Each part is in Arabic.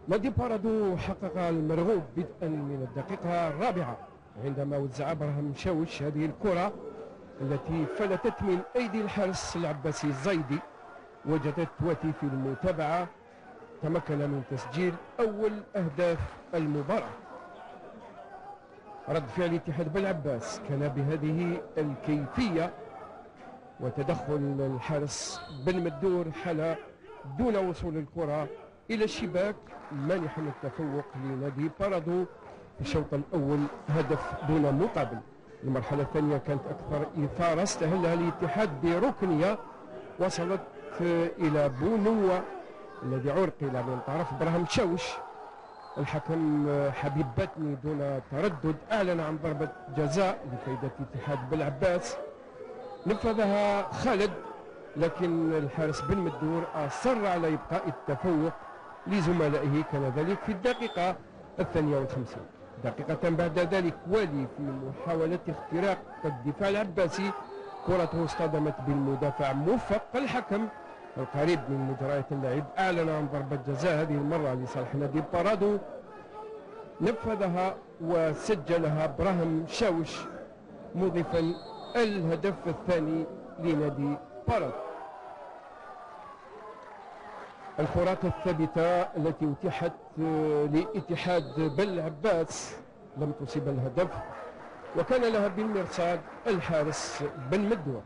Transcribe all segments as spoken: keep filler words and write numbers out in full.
نادي بارادو حقق المرغوب بدءا من الدقيقة الرابعة عندما وزع ابراهيم شاوش هذه الكرة التي فلتت من ايدي الحارس العباسي الزايدي. وجدت تواتي في المتابعة، تمكن من تسجيل اول اهداف المباراة. رد فعل اتحاد بلعباس كان بهذه الكيفية، وتدخل الحارس بن مدور حال دون وصول الكرة إلى الشباك مانحا التفوق لنادي بارادو في الشوط الأول هدف دون مقابل. المرحلة الثانية كانت أكثر إثارة، استهلها الاتحاد بركنية وصلت إلى بونوة الذي عرقل من طرف ابراهيم شاوش. الحكم حبيب باتني دون تردد أعلن عن ضربة جزاء لفائدة اتحاد بلعباس، نفذها خالد، لكن الحارس بن مدور أصر على إبقاء التفوق لزملائه. كان ذلك في الدقيقة الثانية والخمسين. دقيقة بعد ذلك والي في محاولة اختراق الدفاع العباسي، كرته اصطدمت بالمدافع موفق. الحكم القريب من مجريات اللعب أعلن عن ضربة جزاء هذه المرة لصالح نادي بارادو، نفذها وسجلها ابراهيم شاوش مضيفا الهدف الثاني لنادي بارادو. الكرات الثابتة التي اتيحت لاتحاد بلعباس لم تصب الهدف، وكان لها بالمرصاد الحارس بن مدور.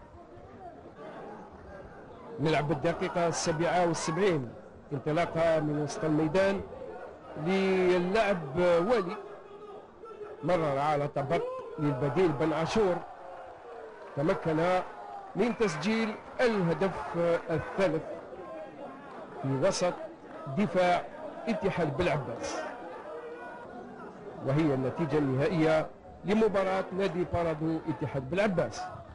نلعب الدقيقة السابعة والسبعين، انطلاقة من وسط الميدان للعب والي، مرر على طبق للبديل بن عاشور، تمكن من تسجيل الهدف الثالث في وسط دفاع اتحاد بلعباس، وهي النتيجة النهائية لمباراة نادي بارادو اتحاد بلعباس.